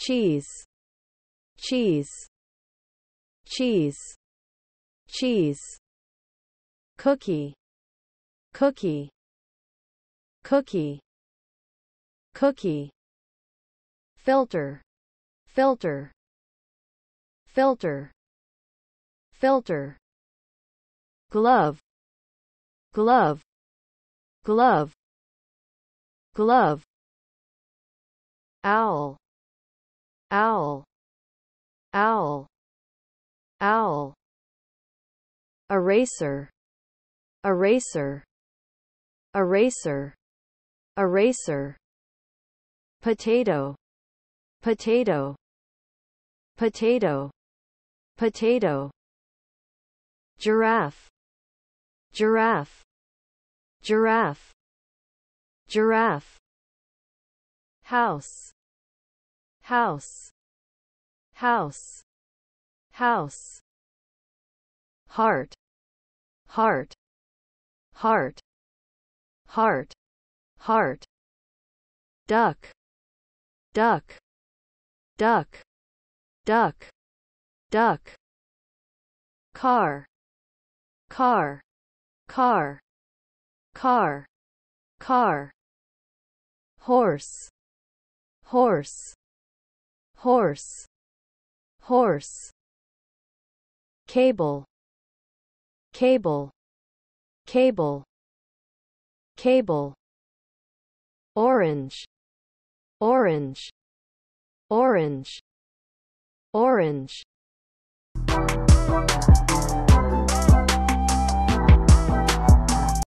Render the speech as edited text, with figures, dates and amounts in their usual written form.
cheese, cheese, cheese, cheese, cookie, cookie, cookie, cookie, filter, filter, filter, filter, glove, glove, glove, glove, owl, owl, owl, owl, eraser, eraser, eraser, eraser, potato, potato, potato, potato, giraffe, giraffe, giraffe, giraffe, house, house, house, house, heart, heart, heart, heart, heart, duck, duck, duck, duck, duck, car, car, car, car, car, horse, horse, horse, horse, cable, cable, cable, cable, orange, orange, orange, orange,